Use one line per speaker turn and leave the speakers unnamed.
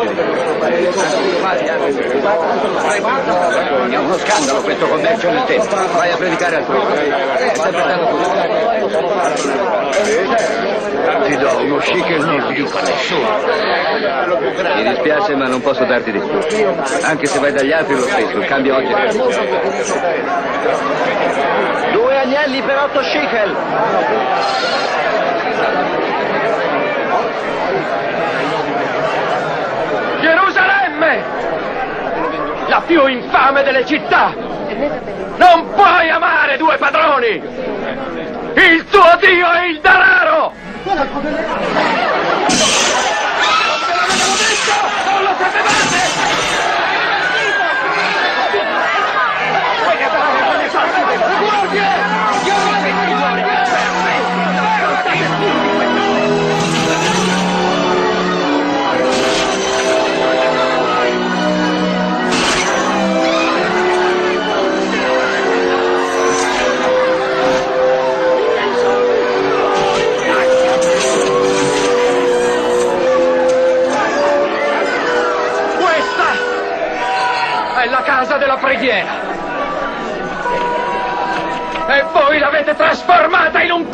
È uno scandalo questo commercio nel tempo. Vai a predicare al tuo. È sempre stato così. Ti do uno shekel, non ti dico a nessuno. Mi dispiace, ma non posso darti di più. Anche se vai dagli altri lo stesso, il cambio oggi è
2 agnelli per 8 shekel.
Gerusalemme! La più infame delle città! Non puoi amare 2 padroni! Il tuo Dio è il denaro! Non ve l'avevo detto! Non lo sapevate! È la casa della preghiera. E voi l'avete trasformata in un